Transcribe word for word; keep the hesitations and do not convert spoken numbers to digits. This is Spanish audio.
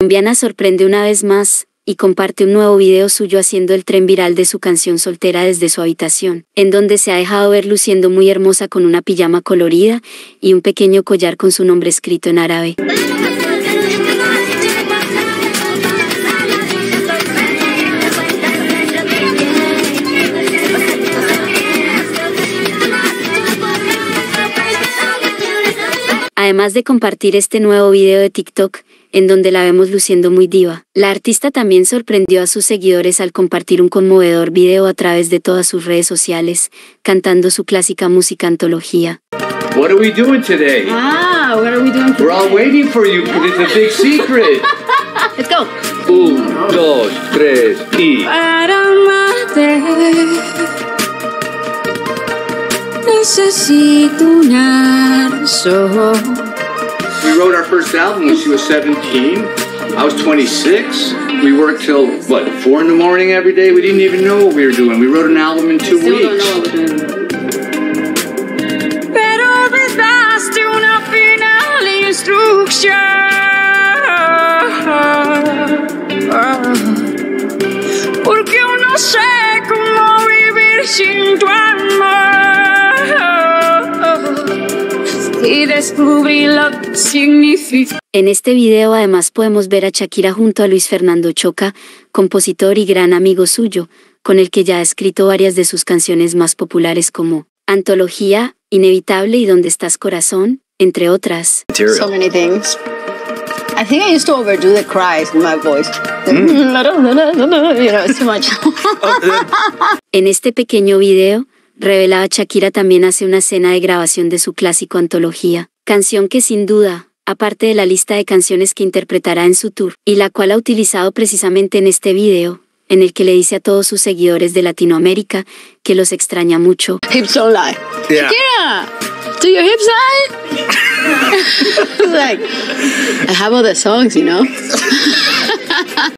Colombiana sorprende una vez más y comparte un nuevo video suyo haciendo el tren viral de su canción Soltera desde su habitación, en donde se ha dejado ver luciendo muy hermosa con una pijama colorida y un pequeño collar con su nombre escrito en árabe. Además de compartir este nuevo video de TikTok, en donde la vemos luciendo muy diva, la artista también sorprendió a sus seguidores al compartir un conmovedor video a través de todas sus redes sociales, cantando su clásica música Antología. What are we doing today? Ah, what are we doing today? We're all waiting for you because it's a big secret. Let's go. Un, dos, tres, y... Para amarte, necesito una razón. We wrote our first album when she was seventeen. I was twenty-six. We worked till, what, four in the morning every day? We didn't even know what we were doing. We wrote an album in two Still weeks. Don't know what we're doing. Pero me daste una final instrucción. Porque yo no sé cómo vivir sin tu amor. Y descubrí lo que significa. En este video además podemos ver a Shakira junto a Luis Fernando Choca, compositor y gran amigo suyo, con el que ya ha escrito varias de sus canciones más populares como Antología, Inevitable y ¿Dónde estás, corazón?, entre otras. So many things. I think I used to overdo the cries in my voice. Mm. You know, it's too much. En este pequeño video, revelada Shakira también hace una escena de grabación de su clásico Antología, canción que sin duda, aparte de la lista de canciones que interpretará en su tour, y la cual ha utilizado precisamente en este video, en el que le dice a todos sus seguidores de Latinoamérica que los extraña mucho. Hips don't lie. Yeah. Shakira, do your hips lie? Like, I have other songs, you know?